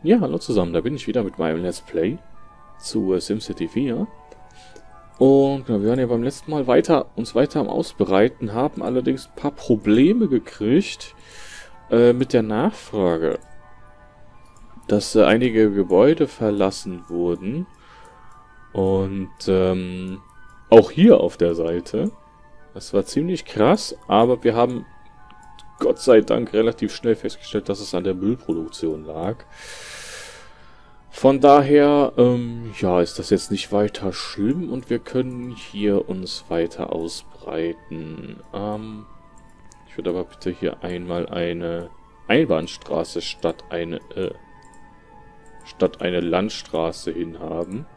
Ja, hallo zusammen, da bin ich wieder mit meinem Let's Play zu SimCity 4. Und wir waren ja beim letzten Mal uns weiter am Ausbreiten, haben allerdings ein paar Probleme gekriegt mit der Nachfrage. Dass einige Gebäude verlassen wurden. Und auch hier auf der Seite. Das war ziemlich krass, aber wir haben Gott sei Dank relativ schnell festgestellt, dass es an der Müllproduktion lag. Von daher, ja, ist das jetzt nicht weiter schlimm und wir können hier uns weiter ausbreiten. Ich würde aber bitte hier einmal eine Einbahnstraße statt eine Landstraße hinhaben.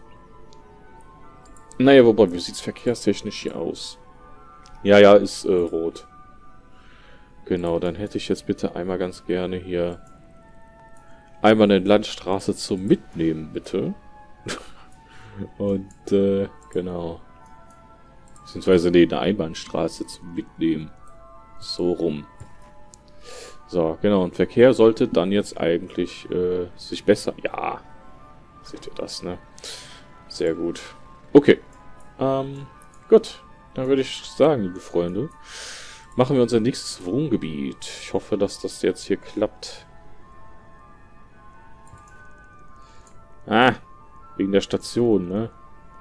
Naja, wobei, wie sieht es verkehrstechnisch hier aus? Ja, ist rot. Genau, dann hätte ich jetzt bitte einmal ganz gerne hier einmal eine Landstraße zum Mitnehmen, bitte. Und, genau. Beziehungsweise, nee, eine Einbahnstraße zum Mitnehmen. So rum. So, genau, und Verkehr sollte dann jetzt eigentlich sich besser... Ja, seht ihr das, ne? Sehr gut. Okay. Gut. Dann würde ich sagen, liebe Freunde, machen wir unser nächstes Wohngebiet. Ich hoffe, dass das jetzt hier klappt. Ah, wegen der Station, ne?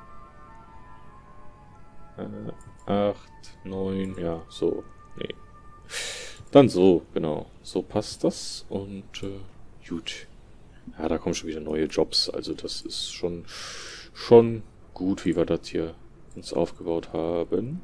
8, 9, ja, so. Nee. Dann so, genau. So passt das und gut. Ja, da kommen schon wieder neue Jobs. Also das ist schon gut, wie wir das hier uns aufgebaut haben.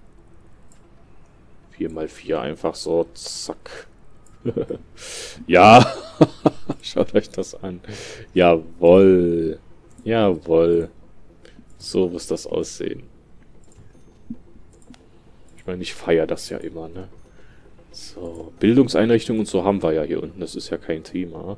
4x4 einfach so, zack. Ja, schaut euch das an. Jawohl. Jawohl. So muss das aussehen. Ich meine, ich feiere das ja immer, ne? So, Bildungseinrichtungen und so haben wir ja hier unten. Das ist ja kein Thema.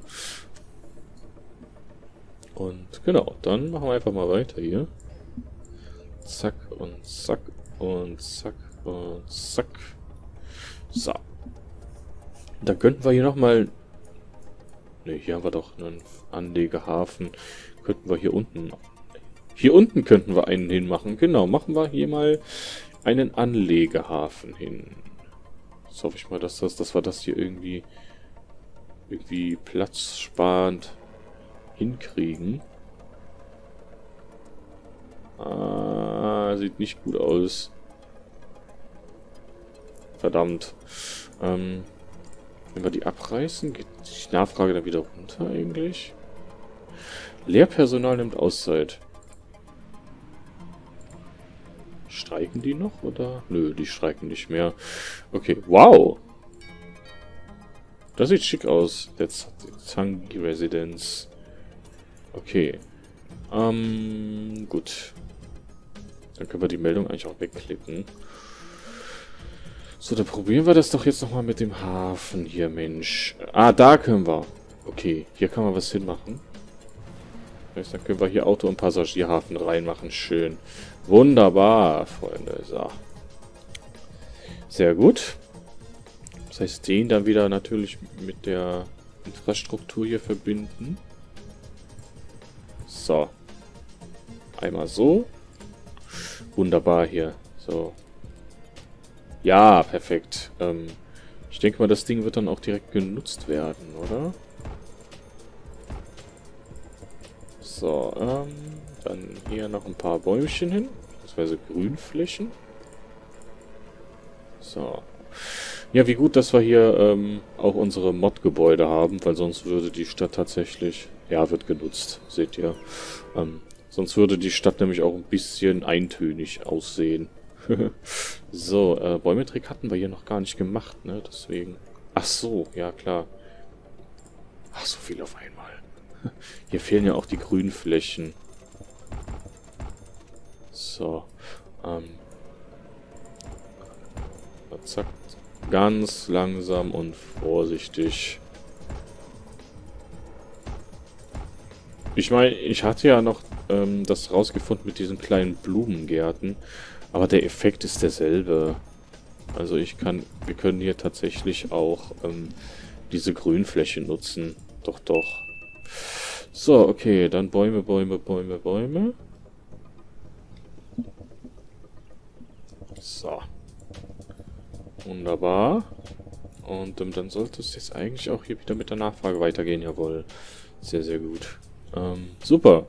Und genau, dann machen wir einfach mal weiter hier. Zack und zack und zack und zack. So. Dann könnten wir hier nochmal... Ne, hier haben wir doch einen Anlegehafen. Könnten wir hier unten... Hier unten könnten wir einen hinmachen. Genau, machen wir hier mal einen Anlegehafen hin. Jetzt hoffe ich mal, dass wir das hier irgendwie platzsparend hinkriegen. Sieht nicht gut aus. Verdammt. Wenn wir die abreißen, geht die Nachfrage dann wieder runter eigentlich? Lehrpersonal nimmt Auszeit. Streiken die noch, oder? Nö, die streiken nicht mehr. Okay, wow! Das sieht schick aus. Der Zangi Residence. Okay. Gut. Dann können wir die Meldung eigentlich auch wegklicken. So, dann probieren wir das doch jetzt nochmal mit dem Hafen hier, Mensch. Ah, da können wir. Okay, hier kann man was hinmachen. Dann können wir hier Auto- und Passagierhafen reinmachen. Schön. Wunderbar, Freunde. So. Sehr gut. Das heißt, den dann wieder natürlich mit der Infrastruktur hier verbinden. So. Einmal so. Wunderbar hier. So. Ja, perfekt. Ich denke mal, das Ding wird dann auch direkt genutzt werden, oder? So, dann hier noch ein paar Bäumchen hin, beziehungsweise Grünflächen. So. Ja, wie gut, dass wir hier auch unsere Mod-Gebäude haben, weil sonst würde die Stadt tatsächlich... Ja, wird genutzt, seht ihr. Sonst würde die Stadt nämlich auch ein bisschen eintönig aussehen. So, Bäumetrick hatten wir hier noch gar nicht gemacht, ne? Deswegen... Ach so, ja klar. Ach, so viel auf einmal. Hier fehlen ja auch die Grünflächen. So. Zack. Ganz langsam und vorsichtig. Ich meine, ich hatte ja noch das rausgefunden mit diesen kleinen Blumengärten. Aber der Effekt ist derselbe. Also wir können hier tatsächlich auch diese Grünfläche nutzen. Doch, doch. So, okay, dann Bäume, Bäume, Bäume, Bäume. So. Wunderbar. Und dann sollte es jetzt eigentlich auch hier wieder mit der Nachfrage weitergehen. Jawohl. Sehr, sehr gut. Super.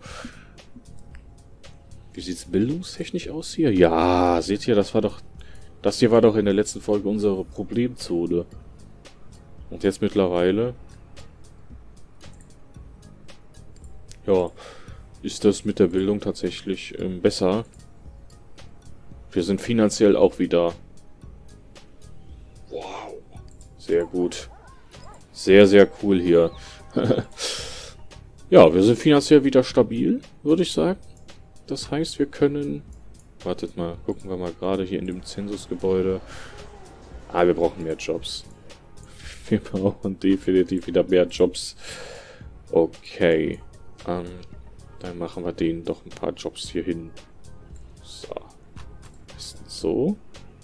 Wie sieht es bildungstechnisch aus hier? Ja, seht ihr, das hier war doch in der letzten Folge unsere Problemzone. Und jetzt mittlerweile... Ja, ist das mit der Bildung tatsächlich besser. Wir sind finanziell auch wieder... Wow. Sehr gut. Sehr, sehr cool hier. Ja, wir sind finanziell wieder stabil, würde ich sagen. Das heißt, wir können... Wartet mal, gucken wir mal gerade hier in dem Zensusgebäude. Ah, wir brauchen mehr Jobs. Wir brauchen definitiv wieder mehr Jobs. Okay. Dann machen wir denen doch ein paar Jobs hier hin. So. Ist so.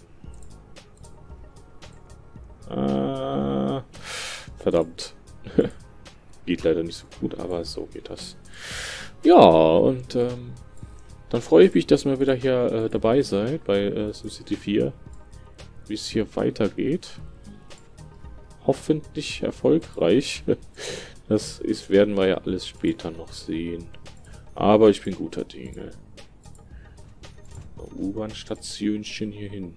Verdammt. Geht leider nicht so gut, aber so geht das. Ja, und dann freue ich mich, dass ihr wieder hier dabei seid bei SimCity 4. Wie es hier weitergeht. Hoffentlich erfolgreich. Werden wir ja alles später noch sehen. Aber ich bin guter Dinge. U-Bahn-Stationchen hier hin.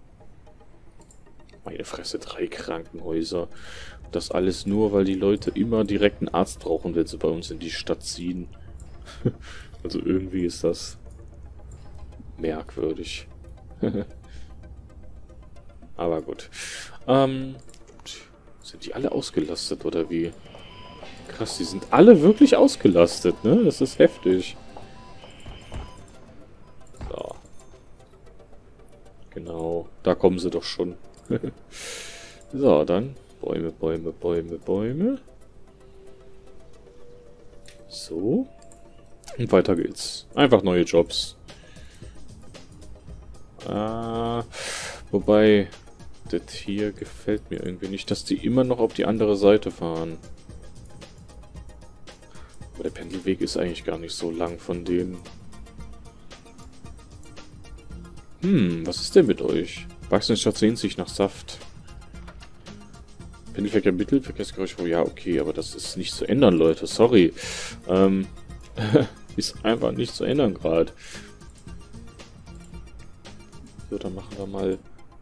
Meine Fresse, 3 Krankenhäuser. Das alles nur, weil die Leute immer direkt einen Arzt brauchen, wenn sie bei uns in die Stadt ziehen. Also irgendwie ist das merkwürdig. Aber gut. Sind die alle ausgelastet oder wie? Krass, die sind alle wirklich ausgelastet, ne? Das ist heftig. So. Genau, da kommen sie doch schon. So, dann Bäume, Bäume, Bäume, Bäume. So. Und weiter geht's. Einfach neue Jobs. Wobei, das hier gefällt mir irgendwie nicht, dass die immer noch auf die andere Seite fahren. Aber der Pendelweg ist eigentlich gar nicht so lang von denen. Was ist denn mit euch? Wachsende Stadt sehnt sich nach Saft. Pendelverkehr, Mittelverkehrsgeräusch. Oh ja, okay, aber das ist nicht zu ändern, Leute. Sorry. Ist einfach nicht zu ändern gerade. So, dann machen wir mal...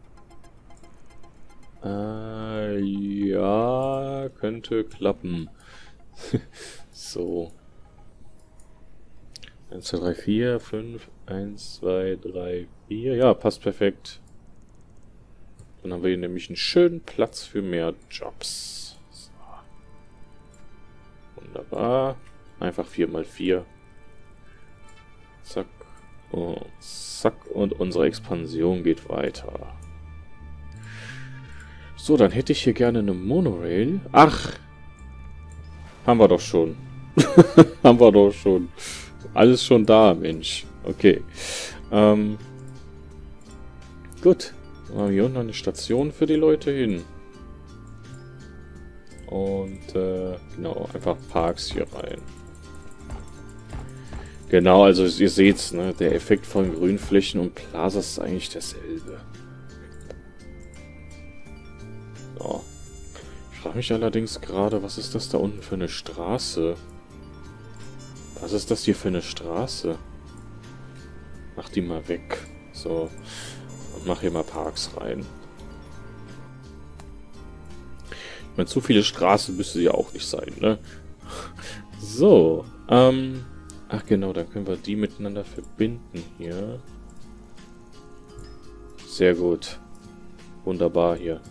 ja, könnte klappen. So. 1, 2, 3, 4, 5, 1, 2, 3, 4. Ja, passt perfekt. Dann haben wir hier nämlich einen schönen Platz für mehr Jobs. So. Wunderbar. Einfach 4×4. Zack. Und zack. Und unsere Expansion geht weiter. So, dann hätte ich hier gerne eine Monorail. Ach! Haben wir doch schon. Haben wir doch schon. Alles schon da, Mensch. Okay. Gut. Dann haben wir hier unten noch eine Station für die Leute hin. Und, genau, einfach Parks hier rein. Genau, also ihr seht's, ne? Der Effekt von Grünflächen und Plazas ist eigentlich derselbe. So. Ich frage mich allerdings gerade, was ist das da unten für eine Straße? Was ist das hier für eine Straße? Mach die mal weg. So. Und mach hier mal Parks rein. Ich meine, zu viele Straßen müsste ja auch nicht sein, ne? So. Ach genau, dann können wir die miteinander verbinden hier. Sehr gut. Wunderbar hier.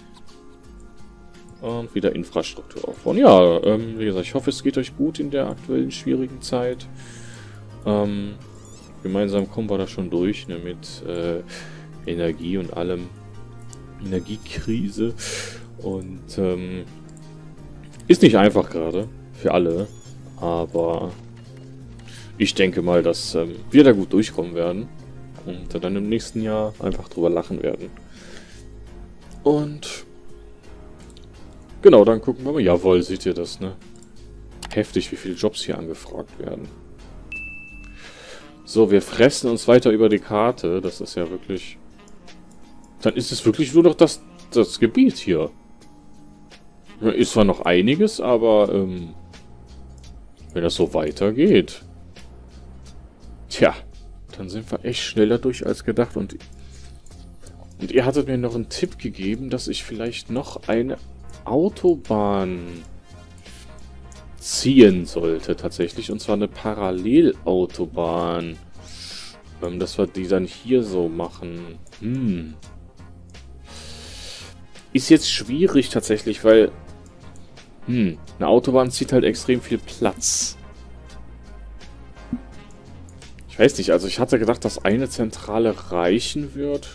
Und wieder Infrastruktur aufbauen. Ja, wie gesagt, ich hoffe, es geht euch gut in der aktuellen schwierigen Zeit. Gemeinsam kommen wir da schon durch, ne, mit Energie und allem. Energiekrise. Und ist nicht einfach gerade für alle. Aber ich denke mal, dass wir da gut durchkommen werden. Und dann im nächsten Jahr einfach drüber lachen werden. Und... genau, dann gucken wir mal. Jawohl, seht ihr das, ne? Heftig, wie viele Jobs hier angefragt werden. So, wir fressen uns weiter über die Karte. Das ist ja wirklich... Dann ist es wirklich nur noch das Gebiet hier. Ist zwar noch einiges, aber wenn das so weitergeht... Tja, dann sind wir echt schneller durch als gedacht. Und ihr hattet mir noch einen Tipp gegeben, dass ich vielleicht noch eine Autobahn ziehen sollte tatsächlich. Und zwar eine Parallelautobahn. Dass wir die dann hier so machen. Ist jetzt schwierig tatsächlich, weil eine Autobahn zieht halt extrem viel Platz. Ich weiß nicht, also ich hatte gedacht, dass eine Zentrale reichen wird.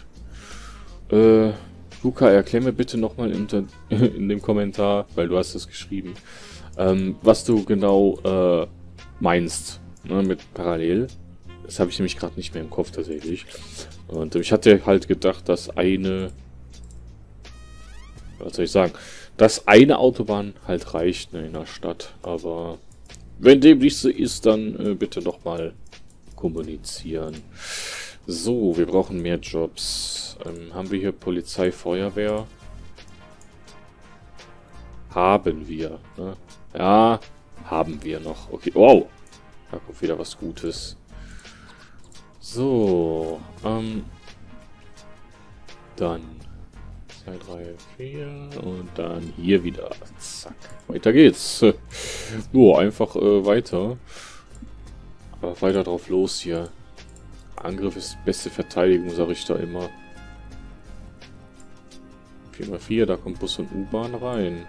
Luca, erklär mir bitte nochmal in dem Kommentar, weil du hast es geschrieben, was du genau meinst, ne, mit parallel. Das habe ich nämlich gerade nicht mehr im Kopf tatsächlich. Und ich hatte halt gedacht, dass eine... Was soll ich sagen? Dass eine Autobahn halt reicht, ne, in der Stadt. Aber wenn dem nicht so ist, dann bitte nochmal kommunizieren. So, wir brauchen mehr Jobs. Haben wir hier Polizei, Feuerwehr? Haben wir, ne? Ja, haben wir noch. Okay, wow. Da kommt wieder was Gutes. So, dann 2, 3, 4 und dann hier wieder. Zack. Weiter geht's. Einfach weiter. Aber weiter drauf los hier. Angriff ist beste Verteidigung, sage ich da immer. 4x4, da kommt Bus und U-Bahn rein.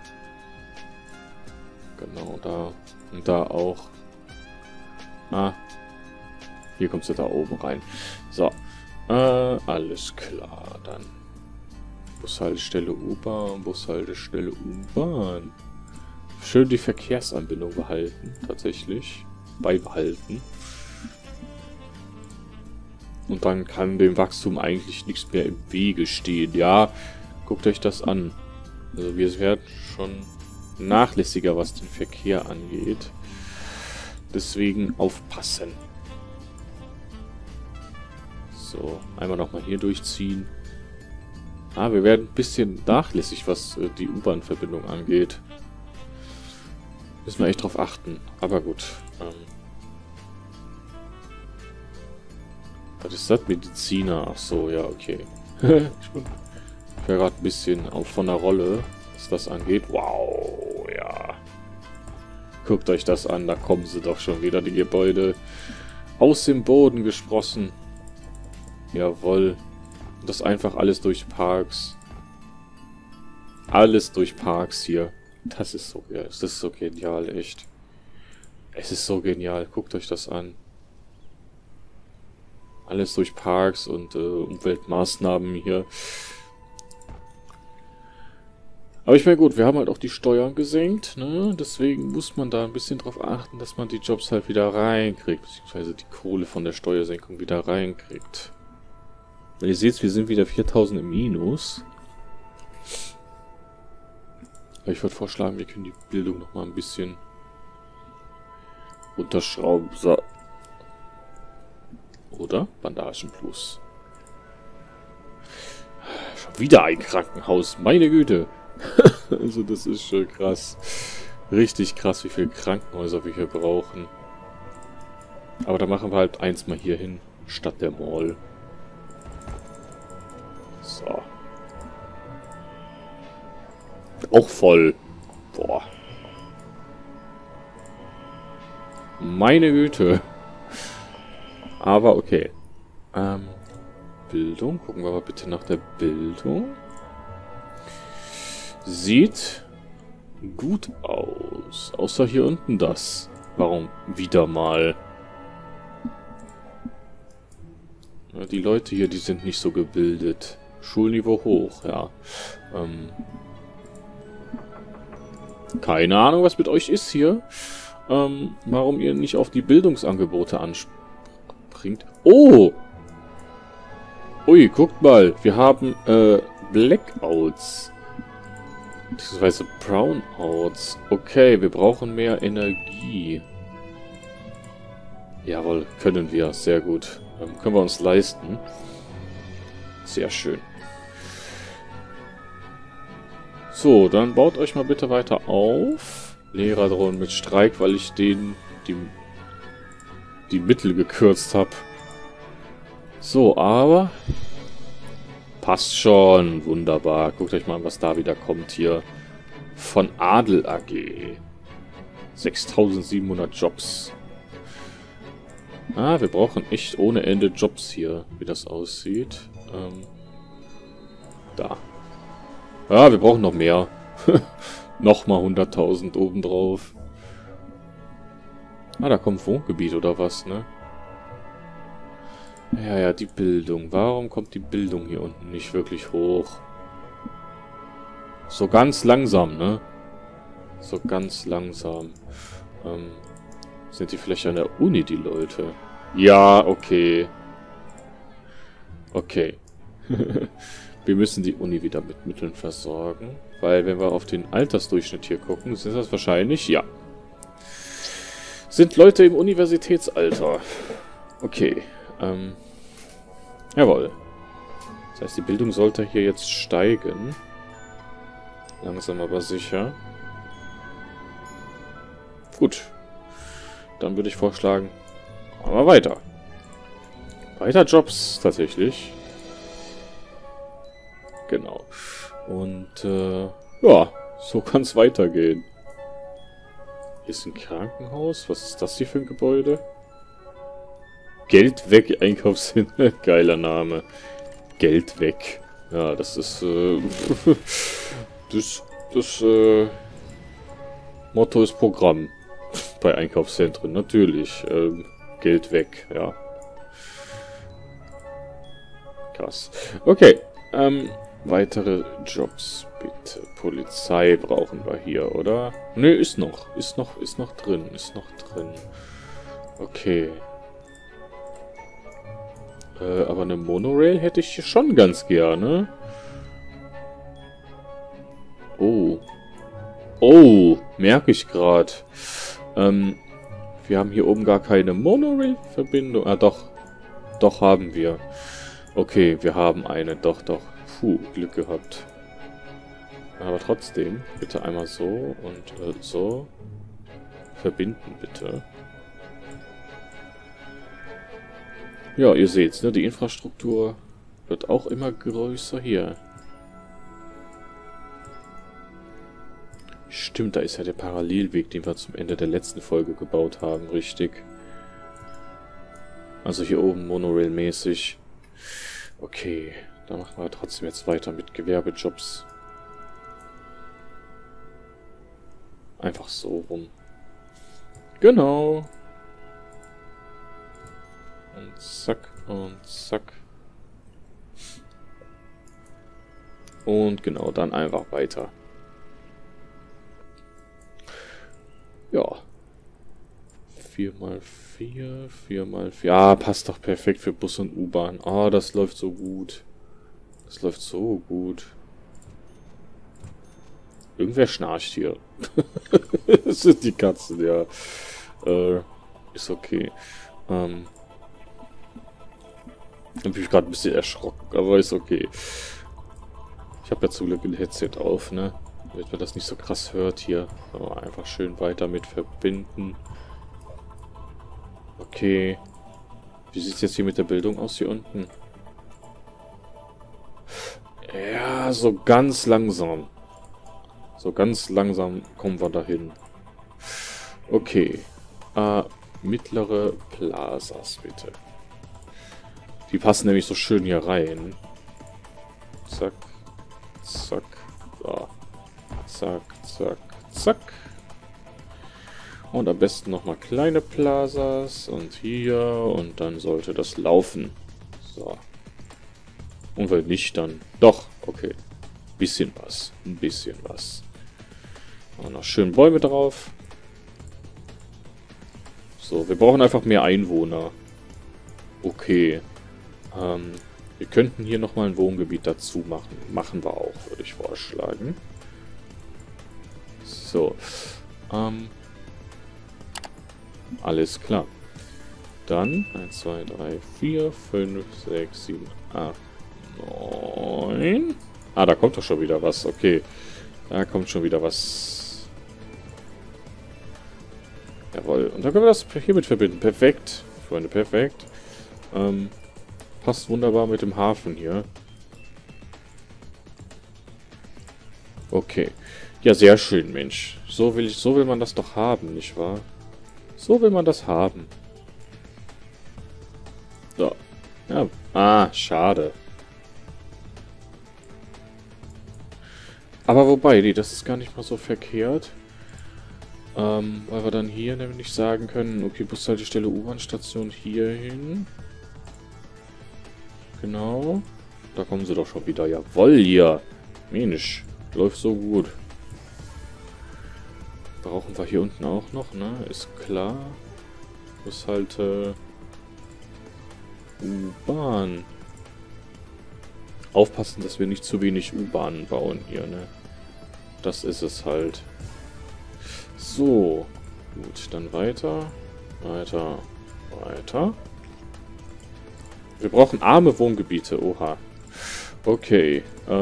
Genau, da. Und da auch. Ah. Hier kommst du da oben rein. So. Alles klar, dann. Bushaltestelle U-Bahn, Bushaltestelle U-Bahn. Schön die Verkehrsanbindung behalten, tatsächlich. Beibehalten. Und dann kann dem Wachstum eigentlich nichts mehr im Wege stehen. Ja, guckt euch das an. Also wir werden schon nachlässiger, was den Verkehr angeht. Deswegen aufpassen. So, einmal nochmal hier durchziehen. Ah, wir werden ein bisschen nachlässig, was die U-Bahn-Verbindung angeht. Müssen wir echt drauf achten. Aber gut. Was ist das? Mediziner. Ach so, ja, okay. Ich wäre gerade ein bisschen auf von der Rolle, was das angeht. Wow, ja. Guckt euch das an, da kommen sie doch schon wieder, die Gebäude. Aus dem Boden gesprossen. Jawohl. Das einfach alles durch Parks. Alles durch Parks hier. Das ist so, ja, das ist so genial, echt. Es ist so genial. Guckt euch das an. Alles durch Parks und Umweltmaßnahmen hier. Aber ich meine, gut, wir haben halt auch die Steuern gesenkt, ne? Deswegen muss man da ein bisschen drauf achten, dass man die Jobs halt wieder reinkriegt, beziehungsweise die Kohle von der Steuersenkung wieder reinkriegt. Wenn ihr seht, wir sind wieder 4000 im Minus. Aber ich würde vorschlagen, wir können die Bildung noch mal ein bisschen unterschrauben. So. Oder? Bandagen plus. Schon wieder ein Krankenhaus. Meine Güte. Also das ist schon krass. Richtig krass, wie viele Krankenhäuser wir hier brauchen. Aber da machen wir halt eins mal hier hin, statt der Mall. So. Auch voll. Boah. Meine Güte. Aber okay. Bildung. Gucken wir mal bitte nach der Bildung. Sieht gut aus. Außer hier unten das. Warum wieder mal? Ja, die Leute hier, die sind nicht so gebildet. Schulniveau hoch, ja. Keine Ahnung, was mit euch ist hier. Warum ihr nicht auf die Bildungsangebote anspringt. Oh! Ui, guckt mal. Wir haben Blackouts. Beziehungsweise Brownouts. Okay, wir brauchen mehr Energie. Jawohl, können wir. Sehr gut. Können wir uns leisten. Sehr schön. So, dann baut euch mal bitte weiter auf. Lehrer drohen mit Streik, weil ich die Mittel gekürzt habe. So, aber... Passt schon. Wunderbar. Guckt euch mal an, was da wieder kommt hier. Von Adel AG. 6700 Jobs. Ah, wir brauchen echt ohne Ende Jobs hier, wie das aussieht. Da. Ja, wir brauchen noch mehr. Nochmal 100.000 obendrauf. Ah, da kommt Wohngebiet oder was, ne? Ja, ja, die Bildung. Warum kommt die Bildung hier unten nicht wirklich hoch? So ganz langsam, ne? So ganz langsam. Sind die vielleicht an der Uni, die Leute? Ja, okay. Okay. Wir müssen die Uni wieder mit Mitteln versorgen. Weil, wenn wir auf den Altersdurchschnitt hier gucken, sind das wahrscheinlich, ja. Sind Leute im Universitätsalter. Okay. Jawohl. Das heißt, die Bildung sollte hier jetzt steigen. Langsam aber sicher. Gut. Dann würde ich vorschlagen, machen wir weiter. Weiter Jobs, tatsächlich. Genau. Und, ja, so kann es weitergehen. Hier ist ein Krankenhaus. Was ist das hier für ein Gebäude? Geld weg, Einkaufscenter. Geiler Name. Geld weg. Ja, das ist, das Motto ist Programm. Bei Einkaufszentren, natürlich. Geld weg, ja. Krass. Okay, weitere Jobs, bitte. Polizei brauchen wir hier, oder? Nö, ist noch drin. Okay. Aber eine Monorail hätte ich hier schon ganz gerne. Oh. Oh, merke ich gerade. Wir haben hier oben gar keine Monorail-Verbindung. Ah, doch. Doch, haben wir. Okay, wir haben eine. Doch, doch. Puh, Glück gehabt. Aber trotzdem, bitte einmal so und so. Verbinden, bitte. Ja, ihr seht's, ne? Die Infrastruktur wird auch immer größer hier. Stimmt, da ist ja der Parallelweg, den wir zum Ende der letzten Folge gebaut haben, richtig. Also hier oben Monorail-mäßig. Okay, da machen wir trotzdem jetzt weiter mit Gewerbejobs. Einfach so rum. Genau. Und zack, und zack. Und genau, dann einfach weiter. Ja. 4x4, 4x4. Ja, passt doch perfekt für Bus und U-Bahn. Ah, das läuft so gut. Das läuft so gut. Irgendwer schnarcht hier. Das sind die Katzen, ja. Ist okay. Ich habe mich gerade ein bisschen erschrocken, aber ist okay. Ich habe ja zum Glück ein Headset auf, ne? Damit man das nicht so krass hört hier. Aber einfach schön weiter mit verbinden. Okay. Wie sieht es jetzt hier mit der Bildung aus hier unten? Ja, so ganz langsam. So ganz langsam kommen wir dahin. Okay. Mittlere Plazas, bitte. Die passen nämlich so schön hier rein. Zack. Zack. So. Zack, zack, zack. Und am besten nochmal kleine Plazas. Und hier. Und dann sollte das laufen. So. Und wenn nicht, dann... Doch, okay. Bisschen was. Ein bisschen was. Und noch schön Bäume drauf. So, wir brauchen einfach mehr Einwohner. Okay. Wir könnten hier nochmal ein Wohngebiet dazu machen. Machen wir auch, würde ich vorschlagen. So. Alles klar. Dann 1, 2, 3, 4, 5, 6, 7, 8, 9. Ah, da kommt doch schon wieder was. Okay. Da kommt schon wieder was. Jawohl. Und dann können wir das hiermit verbinden. Perfekt. Freunde, perfekt. Passt wunderbar mit dem Hafen hier. Okay. Ja, sehr schön, Mensch. So will man das doch haben, nicht wahr? So will man das haben. So. Ja. Ah, schade. Aber wobei, nee, das ist gar nicht mal so verkehrt. Weil wir dann hier nämlich sagen können, okay, Bushaltestelle, U-Bahn-Station hier hin. Genau. Da kommen sie doch schon wieder. Jawoll, hier. Mensch, läuft so gut. Brauchen wir hier unten auch noch, ne? Ist klar. Bushalte... U-Bahn. Aufpassen, dass wir nicht zu wenig U-Bahnen bauen hier, ne? Das ist es halt. So. Gut, dann weiter. Weiter. Weiter. Wir brauchen arme Wohngebiete. Oha. Okay.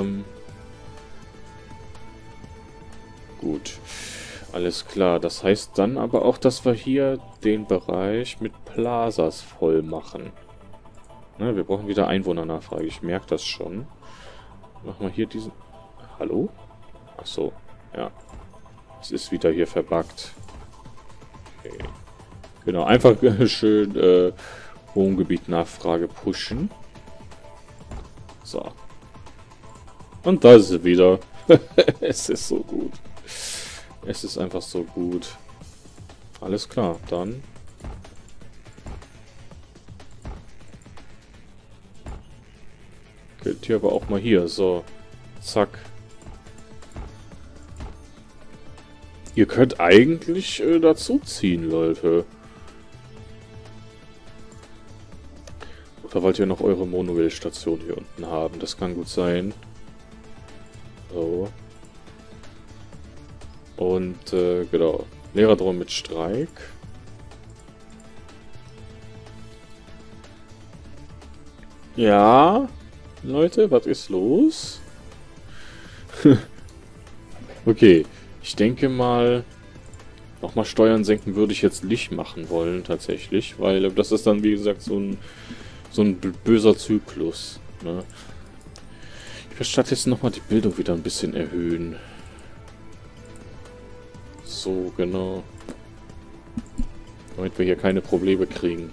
Gut. Alles klar. Das heißt dann aber auch, dass wir hier den Bereich mit Plazas voll machen. Ne, wir brauchen wieder Einwohnernachfrage. Ich merke das schon. Machen wir hier diesen... Hallo? Ach so. Ja. Es ist wieder hier verbuggt. Okay. Genau, einfach schön Wohngebiet-Nachfrage pushen. So. Und da ist sie wieder. Es ist so gut. Es ist einfach so gut. Alles klar, dann... Gilt hier aber auch mal hier. So. Zack. Ihr könnt eigentlich dazuziehen, Leute. Oder wollt ihr noch eure Monorail-Station hier unten haben? Das kann gut sein. So. Und, genau. Lehrer drohen mit Streik. Ja, Leute, was ist los? Okay. Ich denke mal, nochmal Steuern senken würde ich jetzt nicht machen wollen, tatsächlich. Weil das ist dann, wie gesagt, so ein böser Zyklus. Ne? Ich werde stattdessen nochmal die Bildung wieder ein bisschen erhöhen. So, genau. Damit wir hier keine Probleme kriegen.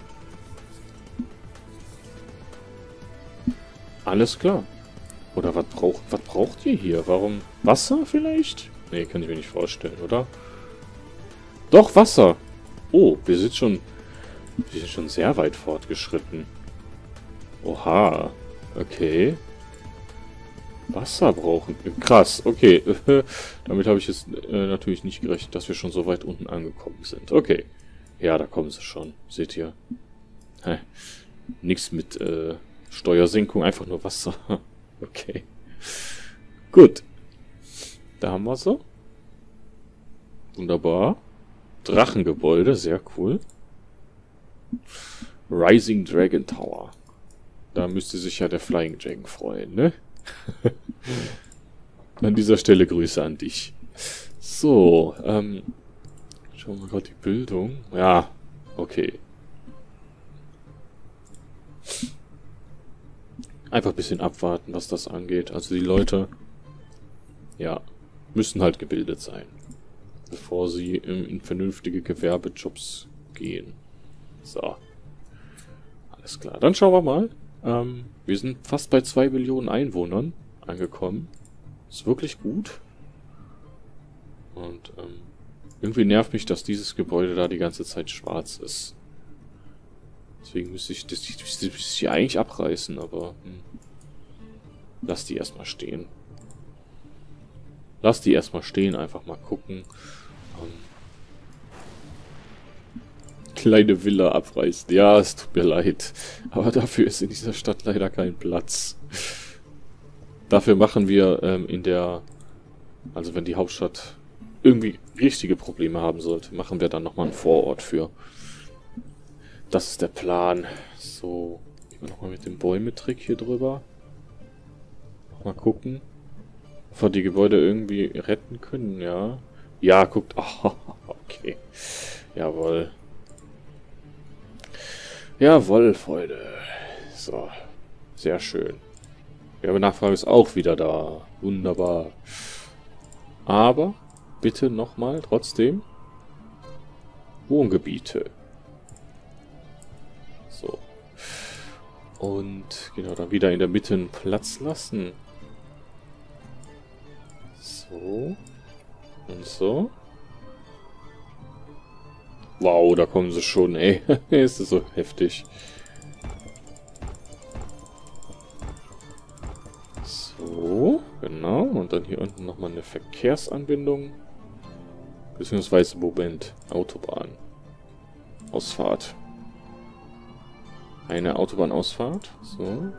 Alles klar. Oder was braucht ihr hier? Warum? Wasser vielleicht? Nee, kann ich mir nicht vorstellen, oder? Doch, Wasser! Oh, wir sind schon sehr weit fortgeschritten. Oha. Okay. Wasser brauchen. Krass, okay. Damit habe ich jetzt natürlich nicht gerechnet, dass wir schon so weit unten angekommen sind. Okay. Ja, da kommen sie schon. Seht ihr? Nichts mit Steuersenkung, einfach nur Wasser. Okay. Gut. Da haben wir so. Wunderbar. Drachengebäude, sehr cool. Rising Dragon Tower. Da müsste sich ja der Flying Dragon freuen, ne? An dieser Stelle Grüße an dich. So, schauen wir gerade die Bildung. Ja, okay. Einfach ein bisschen abwarten, was das angeht. Also die Leute, ja, müssen halt gebildet sein, bevor sie in vernünftige Gewerbejobs gehen. So. Alles klar. Dann schauen wir mal. Wir sind fast bei 2 Millionen Einwohnern angekommen. Ist wirklich gut. Und irgendwie nervt mich, dass dieses Gebäude da die ganze Zeit schwarz ist. Deswegen müsste ich das hier eigentlich abreißen, aber lass die erstmal stehen. Lass die erstmal stehen, einfach mal gucken. Kleine Villa abreißen. Ja, es tut mir leid. Aber dafür ist in dieser Stadt leider kein Platz. Dafür machen wir also wenn die Hauptstadt irgendwie richtige Probleme haben sollte, machen wir dann nochmal einen Vorort für. Das ist der Plan. So, gehen wir nochmal mit dem Bäume-Trick hier drüber. Mal gucken, ob wir die Gebäude irgendwie retten können, ja. Ja, guckt. Oh, okay. Jawohl. Jawohl, Freunde. So. Sehr schön. Werbennachfrage ist auch wieder da. Wunderbar. Aber bitte nochmal trotzdem Wohngebiete. So. Und genau, dann wieder in der Mitte einen Platz lassen. So. Und so. Wow, da kommen sie schon, ey. Ist das so heftig. So, genau. Und dann hier unten nochmal eine Verkehrsanbindung. Beziehungsweise, Moment, Autobahn. Ausfahrt. Eine Autobahnausfahrt. So.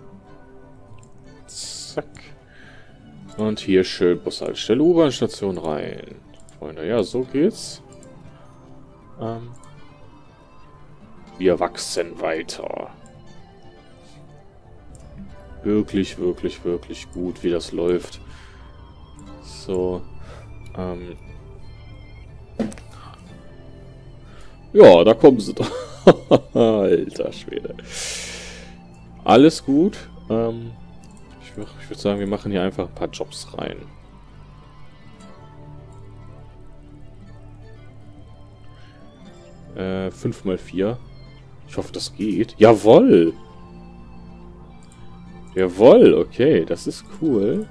Zack. Und hier schön Bushaltestelle, U-Bahn-Station rein. Freunde, ja, so geht's. Wir wachsen weiter. Wirklich, wirklich, wirklich gut, wie das läuft. So. Ja, da kommen sie doch. Alter Schwede. Alles gut. Ich würde sagen, wir machen hier einfach ein paar Jobs rein. Äh, 5x4. Ich hoffe, das geht. Jawohl! Jawohl, okay, das ist cool.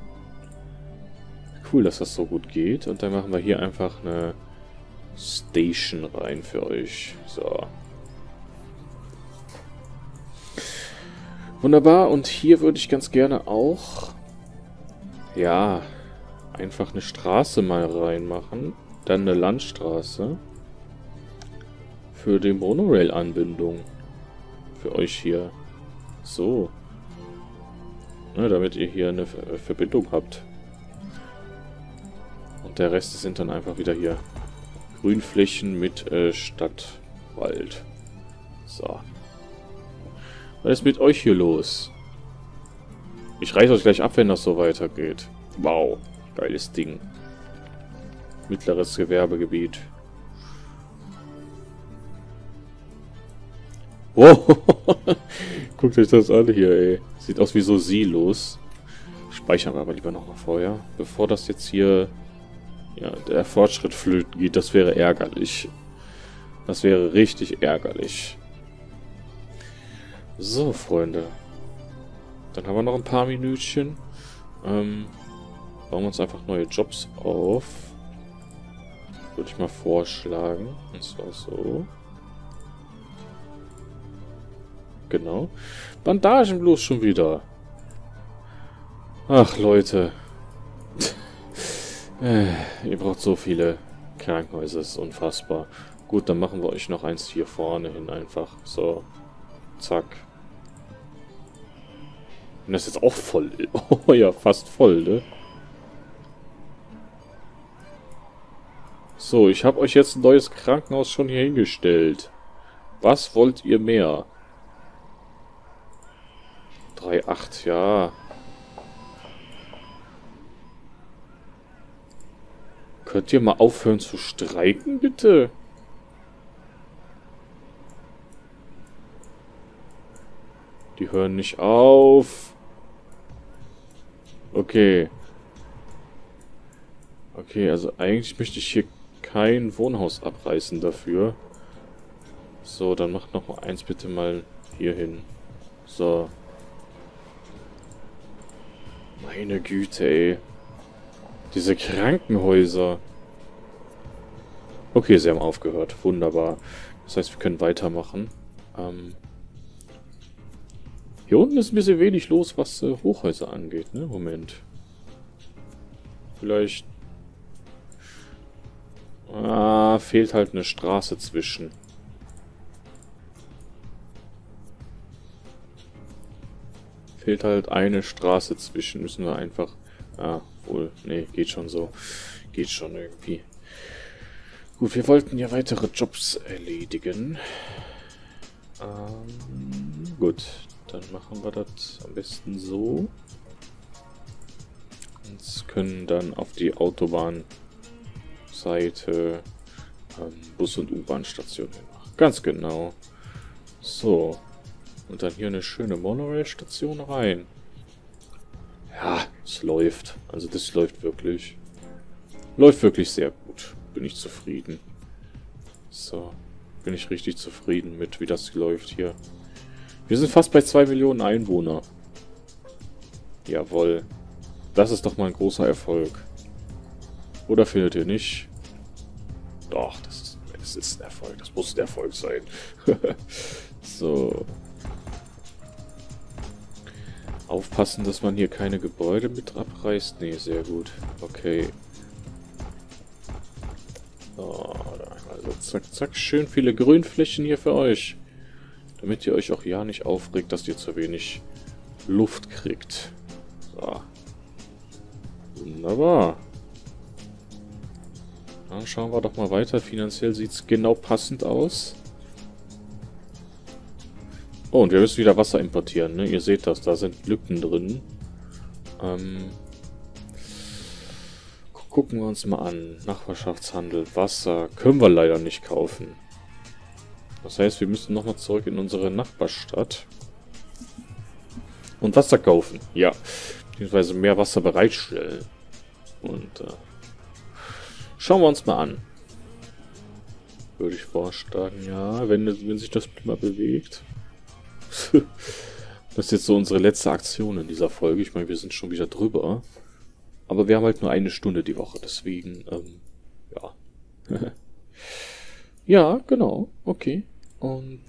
Cool, dass das so gut geht. Und dann machen wir hier einfach eine Station rein für euch. So. Wunderbar, und hier würde ich ganz gerne auch, ja, einfach eine Straße mal reinmachen. Dann eine Landstraße. Für die Monorail-Anbindung. Für euch hier. So. Ne, damit ihr hier eine Verbindung habt. Und der Rest sind dann einfach wieder hier Grünflächen mit Stadtwald. So. Was ist mit euch hier los? Ich reiß euch gleich ab, wenn das so weitergeht. Wow, geiles Ding. Mittleres Gewerbegebiet. Wow, guckt euch das an hier, ey. Sieht aus wie so Silos. Speichern wir aber lieber noch mal vorher. Bevor das jetzt hier, ja, der Fortschritt flöten geht, das wäre ärgerlich. Das wäre richtig ärgerlich. So, Freunde. Dann haben wir noch ein paar Minütchen. Bauen wir uns einfach neue Jobs auf. Würde ich mal vorschlagen. Und zwar so. Genau. Bandagen bloß schon wieder. Ach, Leute. Ihr braucht so viele Krankenhäuser, das ist unfassbar. Gut, dann machen wir euch noch eins hier vorne hin einfach. So. Zack. Und das ist jetzt auch voll. Oh ja, fast voll, ne? So, ich habe euch jetzt ein neues Krankenhaus schon hier hingestellt. Was wollt ihr mehr? 3,8, ja. Könnt ihr mal aufhören zu streiken, bitte? Die hören nicht auf. Okay. Okay, also eigentlich möchte ich hier kein Wohnhaus abreißen dafür. So, dann macht noch mal eins bitte mal hier hin. So. Meine Güte, ey. Diese Krankenhäuser. Okay, sie haben aufgehört. Wunderbar. Das heißt, wir können weitermachen. Hier unten ist ein bisschen wenig los, was Hochhäuser angeht, ne? Moment. Vielleicht... Ah, fehlt halt eine Straße zwischen. Fehlt halt eine Straße zwischen. Müssen wir einfach... Ah, wohl. Nee, geht schon so. geht schon irgendwie. Gut, wir wollten ja weitere Jobs erledigen. Gut, dann machen wir das am besten so. Und können dann auf die Autobahnseite Bus- und U-Bahn-Stationen machen. Ganz genau. So. Und dann hier eine schöne Monorail-Station rein. Ja, es läuft. Also das läuft wirklich. Läuft wirklich sehr gut. Bin ich zufrieden. So. Bin ich richtig zufrieden mit, wie das läuft hier. Wir sind fast bei 2 Millionen Einwohner. Jawohl. Das ist doch mal ein großer Erfolg. Oder findet ihr nicht? Doch, das ist ein Erfolg. Das muss ein Erfolg sein. So. Aufpassen, dass man hier keine Gebäude mit abreißt. Nee, sehr gut. Okay. So, also zack, zack. Schön viele Grünflächen hier für euch. Damit ihr euch auch ja nicht aufregt, dass ihr zu wenig Luft kriegt. So. Wunderbar. Dann schauen wir doch mal weiter. Finanziell sieht es genau passend aus. Oh, und wir müssen wieder Wasser importieren, ne? Ihr seht das, da sind Lücken drin. Gucken wir uns mal an. Nachbarschaftshandel, Wasser. Können wir leider nicht kaufen. Das heißt, wir müssen nochmal zurück in unsere Nachbarstadt. Und Wasser kaufen. Ja. Beziehungsweise mehr Wasser bereitstellen. Und schauen wir uns mal an. Würde ich vorschlagen, ja. Wenn sich das mal bewegt. Das ist jetzt so unsere letzte Aktion in dieser Folge. Ich meine, wir sind schon wieder drüber. Aber wir haben halt nur eine Stunde die Woche. Deswegen, ja. Ja, genau. Okay. Und,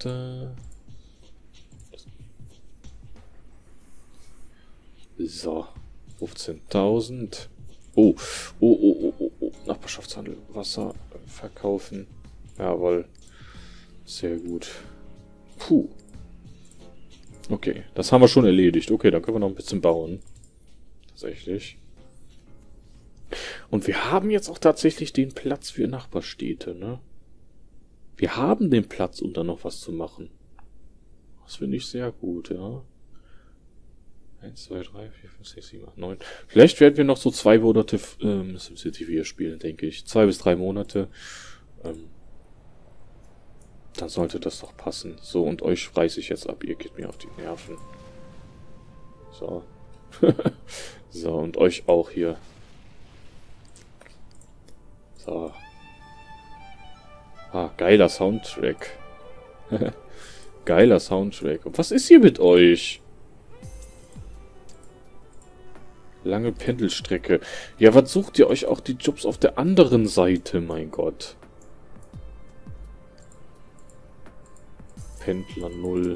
so. 15.000. Oh. Oh. Nachbarschaftshandel. Wasser verkaufen. Jawohl. Sehr gut. Puh. Okay, das haben wir schon erledigt. Okay, dann können wir noch ein bisschen bauen. Tatsächlich. Und wir haben jetzt auch tatsächlich den Platz für Nachbarstädte, ne? Wir haben den Platz, um da noch was zu machen. Das finde ich sehr gut, ja. 1, 2, 3, 4, 5, 6, 7, 8, 9. Vielleicht werden wir noch so 2 Monate SimCity 4 spielen, denke ich. 2 bis 3 Monate. Dann sollte das doch passen. So, und euch reiße ich jetzt ab. Ihr geht mir auf die Nerven. So. So, und euch auch hier. So. Ah, geiler Soundtrack. Geiler Soundtrack. Und was ist hier mit euch? Lange Pendelstrecke. Ja, was sucht ihr euch auch die Jobs auf der anderen Seite, mein Gott? Pendler 0.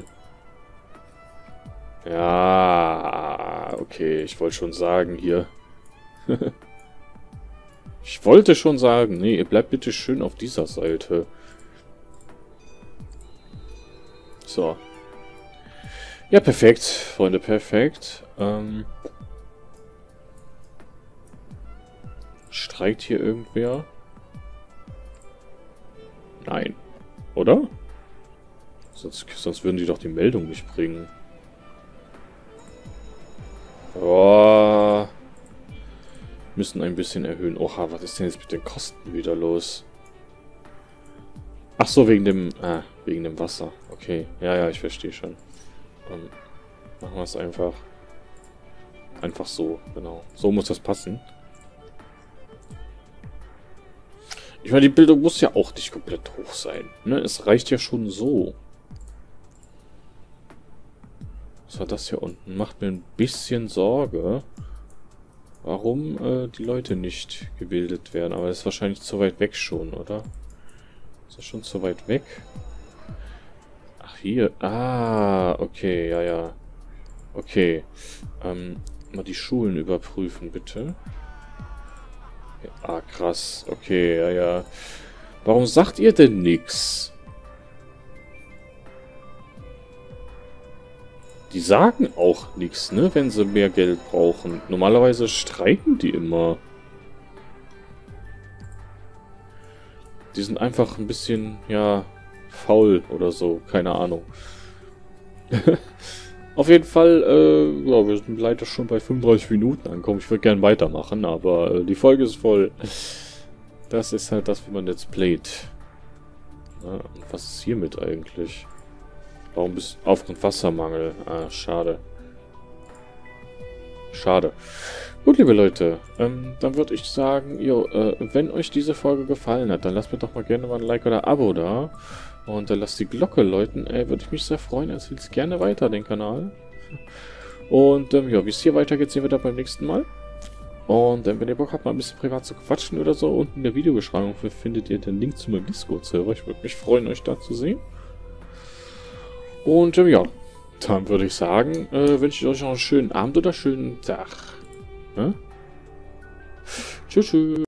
Ja, okay, ich wollte schon sagen hier. Ich wollte schon sagen, nee, ihr bleibt bitte schön auf dieser Seite. So. Ja, perfekt, Freunde, perfekt. Streikt hier irgendwer? Nein. Oder? Sonst würden die doch die Meldung nicht bringen. Oh. Müssen ein bisschen erhöhen. Oha, was ist denn jetzt mit den Kosten wieder los? Ach so, wegen dem Wasser. Okay. Ja, ich verstehe schon. Machen wir es einfach. Einfach so, genau. So muss das passen. Ich meine, die Bildung muss ja auch nicht komplett hoch sein. Ne? Es reicht ja schon so. Was war das hier unten? Macht mir ein bisschen Sorge, warum die Leute nicht gebildet werden. Aber das ist wahrscheinlich zu weit weg schon, oder? Ist das schon zu weit weg? Ach, hier. Ah, okay, ja. Okay. Mal die Schulen überprüfen, bitte. Ah, krass. Okay, ja. Warum sagt ihr denn nichts? Die sagen auch nichts, ne, wenn sie mehr Geld brauchen. Normalerweise streiken die immer. Die sind einfach ein bisschen, ja, faul oder so. Keine Ahnung. Auf jeden Fall, ja, wir sind leider schon bei 35 Minuten angekommen. Ich würde gerne weitermachen, aber die Folge ist voll. Das ist halt das, wie man jetzt playt. Ja, und was ist hiermit eigentlich? Warum bist du aufgrund Wassermangel? Ah, schade. Schade. Gut, liebe Leute, dann würde ich sagen, wenn euch diese Folge gefallen hat, dann lasst mir doch mal gerne mal ein Like oder ein Abo da. Und dann lasst die Glocke läuten. Würde ich mich sehr freuen. Erzählt es gerne weiter, den Kanal. Und ja, wie es hier weitergeht, sehen wir dann beim nächsten Mal. Und wenn ihr Bock habt, mal ein bisschen privat zu quatschen oder so, unten in der Videobeschreibung findet ihr den Link zu meinem Discord-Server. Ich würde mich freuen, euch da zu sehen. Und ja, dann würde ich sagen, wünsche ich euch noch einen schönen Abend oder schönen Tag. Ja? Tschüss, tschüss.